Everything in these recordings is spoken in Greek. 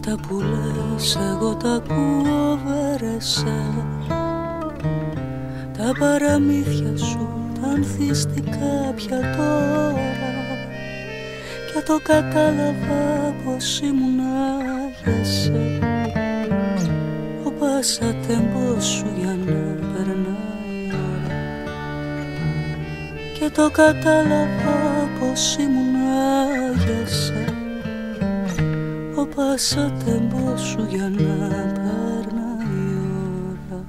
αυτά που λες εγώ τα ακούω βερεσέ. Τα παραμύθια σου τα ανθίστηκα πια τώρα και το κατάλαβα πως ήμουνα για σε. Ο πασατέμπος σου για να περνάει η ώρα και το κατάλαβα πως ήμουνα για σε. Ο πασατέμπος σου για να περνάει η ώρα.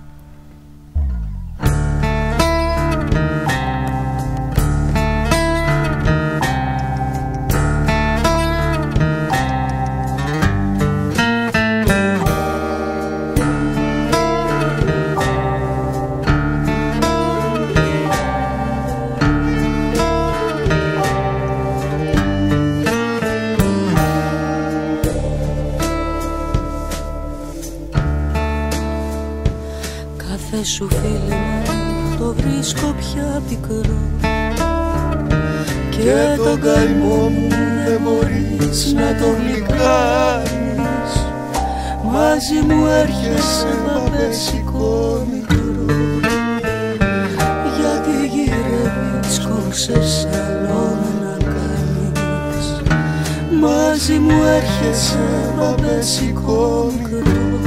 Σου φίλε μου το βρίσκω πια πικρό και τον καημό μου δεν μπορείς να τον λυκάνεις. Μαζί μου έρχεσαι παπέσικο μικρό, γιατί γυρεύεις κόψες άλλο να κάνεις. Μαζί μου έρχεσαι παπέσικο μικρό,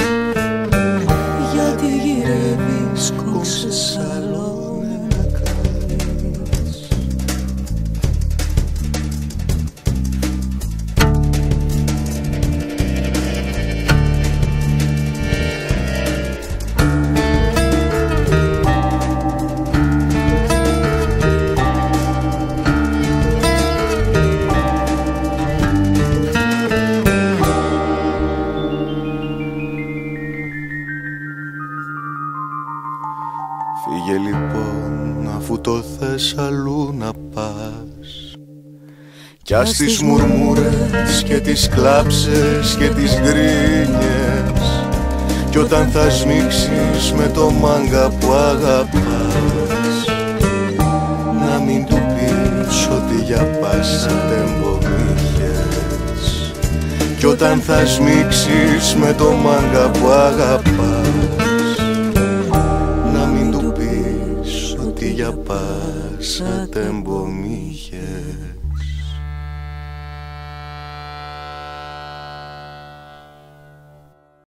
γιατί γυρεύεις κόψες άλλο να κάνεις. Φύγε λοιπόν αφού το θες αλλού να πας, κι ας τις μουρμούρες και τις κλάψες και τις γκρίνιες, κι όταν θα σμίξεις με το μάγκα που αγαπάς, να μην του πεις ότι για πάσα τέμπο μ' είχες. Κι όταν θα σμίξεις με το μάγκα που αγαπάς, για πάσα τέμπο μ' είχες.